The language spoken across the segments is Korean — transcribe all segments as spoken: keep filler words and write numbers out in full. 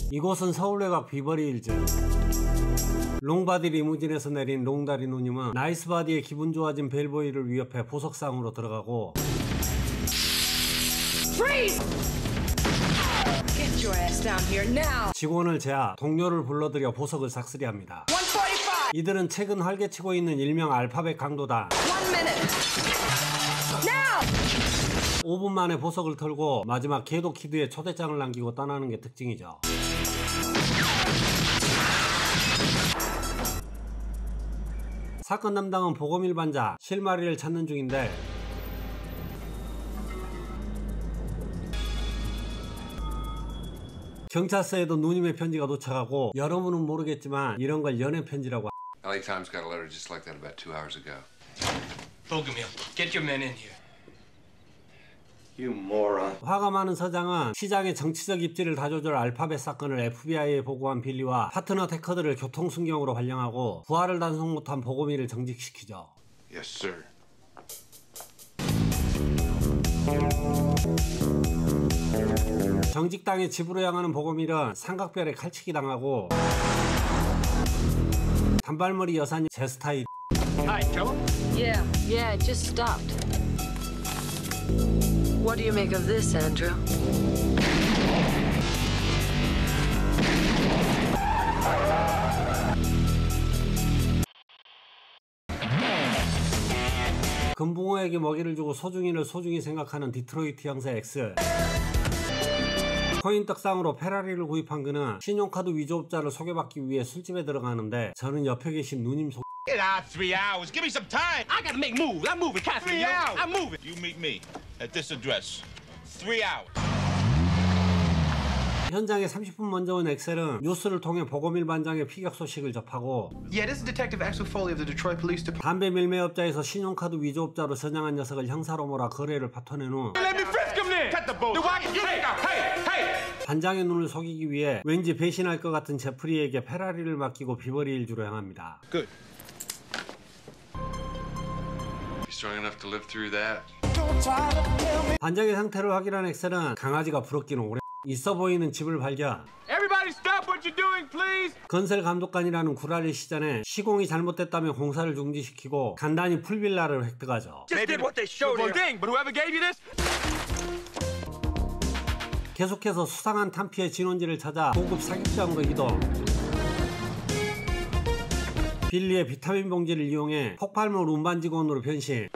이곳은 서울외곽 비버리힐즈. 롱바디 리무진에서 내린 롱다리 누님은 나이스바디의 기분 좋아진 벨보이를 위협해 보석상으로 들어가고 직원을 제압, 동료를 불러들여 보석을 삭스리합니다. 이들은 최근 활개치고 있는 일명 알파벳 강도다. 오 분 만에 보석을 털고 마지막 궤도 키드에 초대장을 남기고 떠나는 게 특징이죠. 사건 담당은 보검일 반자 실마리를 찾는 중인데 경찰서에도 누님의 편지가 도착하고 여러분은 모르겠지만 이런 걸 연애 편지라고. L A Times got a letter just like that about two hours ago. Bogomil, get your men in here. You moron. 화가 많은 서장은 시장의 정치적 입지를 다조절 알파벳 사건을 에프비아이에 보고한 빌리와 파트너 테커들을 교통순경으로 발령하고 부하를 단속 못한 보고미를 정직시키죠. Yes, sir. 정직당의 집으로 향하는 보고밀은 삼각별에 칼치기 당하고 단발머리 여사님 제 스타일. Hi, tell him? Yeah, yeah, it just stopped. What do you make of this, Andrew? 금붕어에게 먹이를 주고 소중이를 소중히 생각하는 디트로이트 형사 X. 코인 떡상으로 페라리를 구입한 그는 신용카드 위조업자를 소개받기 위해 술집에 들어가는데 저는 옆에 계신 누님 소... Get out three hours. Give me some time. I gotta make moves. I'm moving, Catherine. Three hours. I'm moving. You meet me at this address. Three hours. 현장에 삼십 분 먼저 온 엑셀은 뉴스를 통해 보검일 반장의 피격 소식을 접하고 Yeah, this is Detective Axel Foley of the Detroit Police Department. 담배 밀매업자에서 신용카드 위조업자로 전향한 녀석을 형사로 몰아 거래를 파토낸 후 Let me frisk him then. Cut the bull. Hey, hey, hey. 반장의 눈을 속이기 위해 왠지 배신할 것 같은 제프리에게 페라리를 맡기고 비버리힐즈로 향합니다. Good. You strong enough to live through that? 반장의 상태를 확인한 엑셀은 강아지가 부럽기는 오래 있어 보이는 집을 발견. Everybody stop what you're doing, please. 건설 감독관이라는 구라를 시전해 시공이 잘못됐다며 공사를 중지시키고 간단히 풀빌라를 획득하죠. Just did what they showed you. Thing, but whoever gave you this? 계속해서 수상한 탐피의 진원지를 찾아 고급 사격장으로 이동. 빌리의 비타민 봉지를 이용해 폭발물 운반 직원으로 변신.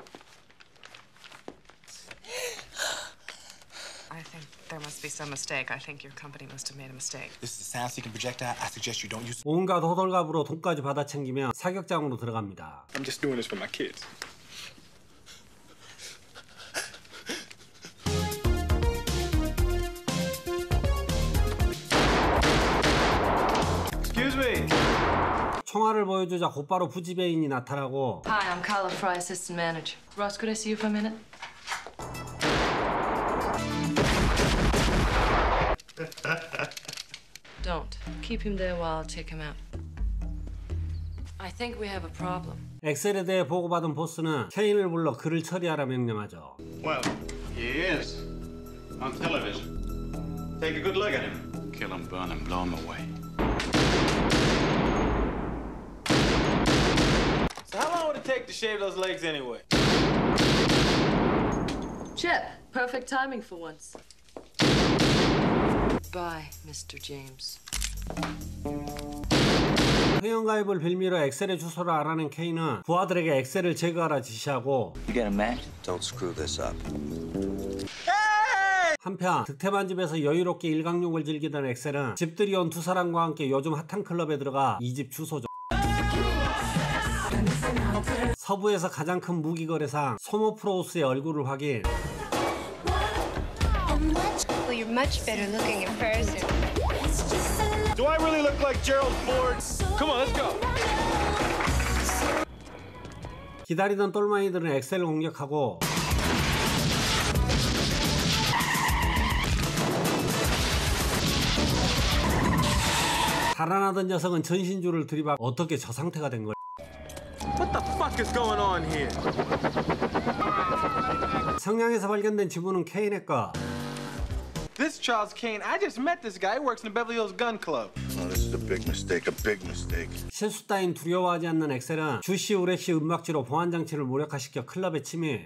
I think there must be some mistake. I think your company must have made a mistake. This is a sound-seeking projectile. I suggest you don't use. 온갖 호들갑으로 돈까지 받아 챙기며 사격장으로 들어갑니다. I'm just doing this for my kids. Excuse me. 총알을 보여주자 곧바로 부지배인이 나타나고 Hi, I'm Carla Fry, assistant manager. Ross, could I see you for a minute? Don't. Keep him there while I'll check him out. I think we have a problem. 엑셀에 대해 보고받은 보스는 케인을 불러 그를 처리하라 명령하죠. Well, he is on television. Take a good look at him. Kill him, burn him, blow him away. So how long would it take to shave those legs anyway? Chip, perfect timing for once. Bye, Mister James. 회원가입을 빌미로 엑셀의 주소를 알아낸 케인은 부하들에게 엑셀을 제거하라 지시하고 You got a match? Don't screw this up. 한편 득템한 집에서 여유롭게 일광욕을 즐기던 엑셀은 집들이 온 두 사람과 함께 요즘 핫한 클럽에 들어가 이 집 주소죠. 서부에서 가장 큰 무기거래상 소모프로우스의 얼굴을 확인. Well, you're much better looking in person. Do I really look like Gerald Ford? Come on, let's go. 기다리던 똘마니들은 엑셀을 공격하고 달아나던 녀석은 전신줄을 들이박 어떻게 저 상태가 된 거야? What the fuck is going on here? 성냥에서 발견된 지문은 케인의 거. This Charles Kane, I just met this guy. He works in the Beverly Hills Gun Club. Oh, this is a big mistake, a big mistake. 실수 따윈 두려워하지 않는 엑셀은 주시 우레시 음악지로 보안장치를 무력화시켜 클럽에 침입.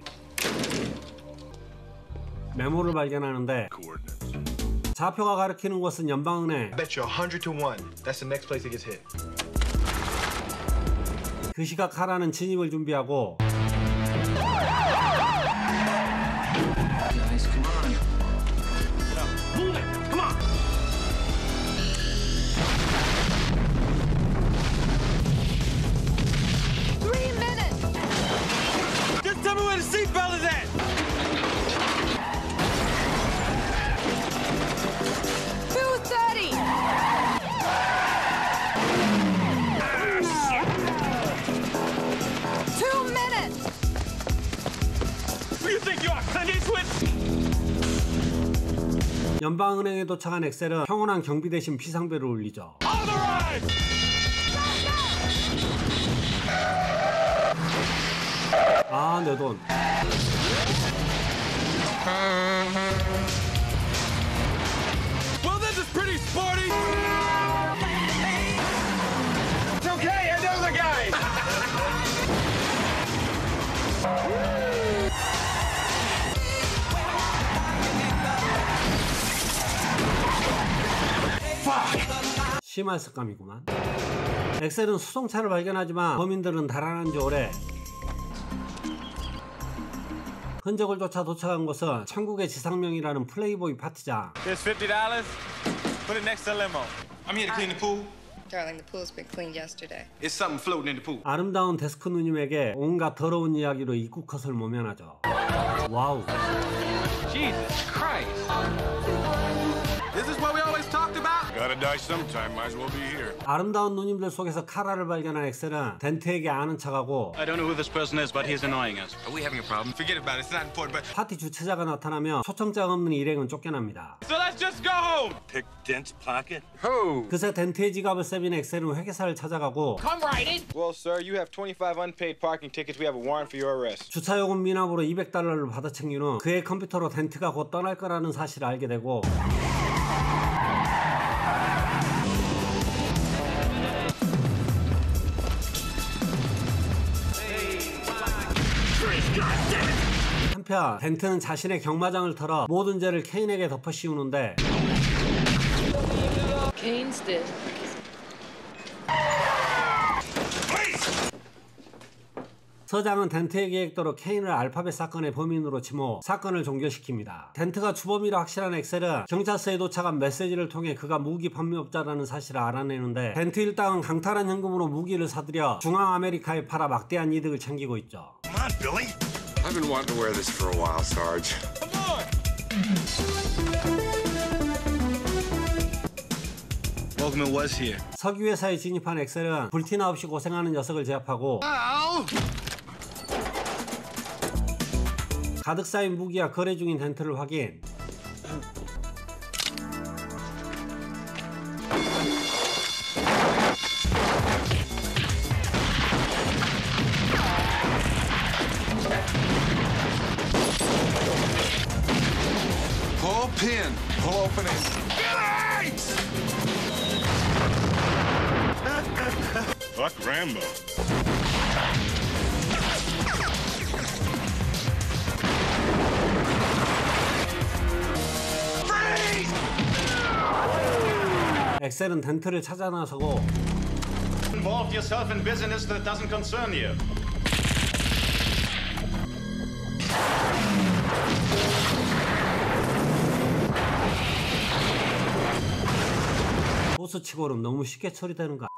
메모를 발견하는데 좌표가 가리키는 곳은 연방은행. Bet you a hundred to one. That's the next place it gets hit. 그 시각 하라는 진입을 준비하고 Nice, come on. Move it, come on. Three minutes! Just tell me where the seatbelt is at. two thirty! Two minutes! Who do you think you are, Clint Eastwood? 연방은행에 도착한 엑셀은 평온한 경비 대신 비상벨을 울리죠. 아, 내 돈. Well, this is pretty sporty. It's okay, I know the guy. 심할 습감이구만. 엑셀은 수송차를 발견하지만 범인들은 달아난 지 오래. 흔적을 쫓아 도착한 곳은 천국의 지상명이라는 플레이보이 파티장. Here's fifty dollars. Put it next to the limo. I'm here to clean the pool. Darling, the pool's been cleaned yesterday. It's something floating in the pool. 아름다운 데스크 누님에게 온갖 더러운 이야기로 입구 컷을 모면하죠. 와우. Jesus Christ. Is this what we always talked about? Gotta die sometime, might as well be here. 아름다운 누님들 속에서 카라를 발견한 엑셀은 덴트에게 아는 척하고 I don't know who this person is, but he's annoying us. Are we having a problem? Forget about it. It's not important, but 파티 주최자가 나타나며 초청장 없는 일행은 쫓겨납니다. So let's just go home. Pick Dent's pocket? who? 그새 덴트의 지갑을 세빈 엑셀은 회계사를 찾아가고 Come right in. Well, sir, you have twenty-five unpaid parking tickets. We have a warrant for your arrest. 주차요금 미납으로 이백 달러를 받아챙긴 후 그의 컴퓨터로 덴트가 곧 떠날 거라는 사실을 알게 되고 한편 덴트는 자신의 경마장을 털어 모든 죄를 케인에게 덮어씌우는데 Kane's dead. 서장은 덴트의 계획대로 케인을 알파벳 사건의 범인으로 지모 사건을 종결시킵니다. 덴트가 주범이라 확실한 엑셀은 경찰서에 도착한 메시지를 통해 그가 무기 판매업자라는 사실을 알아내는데 덴트 일당은 강탈한 현금으로 무기를 사들여 중앙 아메리카에 팔아 막대한 이득을 챙기고 있죠. Come on, Billy. I've been wanting to wear this for a while, Sarge. Come on. Bozeman was here. 석유 회사에 진입한 엑셀은 불티나 없이 고생하는 녀석을 제압하고 가득 쌓인 무기와 거래 중인 덴트를 확인. Pull pin. Pull open it. Fuck Rambo. 엑셀은 덴트를 찾아 나서고 Involved yourself in business that doesn't concern you. 보스치고는 너무 쉽게 처리되는 거.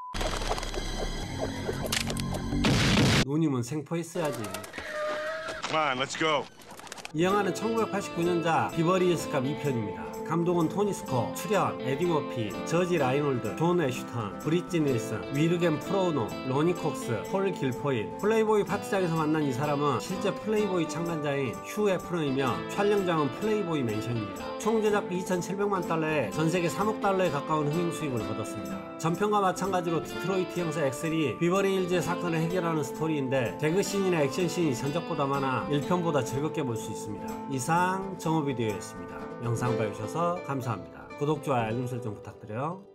누님은 생포했어야지. Come on, let's go. 이 영화는 천구백팔십구 년작 비버리 hils갑 이 편입니다. 감독은 토니 스코, 출연 에디 머피, 저지 라이놀드, 존 애슈턴, 브리지 닐슨, 위르겐 프로노, 로니 콕스, 폴 길포일. 플레이보이 파티장에서 만난 이 사람은 실제 플레이보이 창간자인 휴 에프런이며 촬영장은 플레이보이 맨션입니다. 총 제작비 이천칠백만 달러에 전세계 삼억 달러에 가까운 흥행 수익을 거뒀습니다. 전편과 마찬가지로 디트로이트 형사 엑셀이 비버리 hils의 사건을 해결하는 스토리인데 개그씬이나 액션씬이 전작보다 많아 일 편보다 즐겁게 볼 수 있습니다. 이상 정오비디오였습니다. 영상 봐주셔서 감사합니다. 구독, 좋아요, 알림 설정 부탁드려요.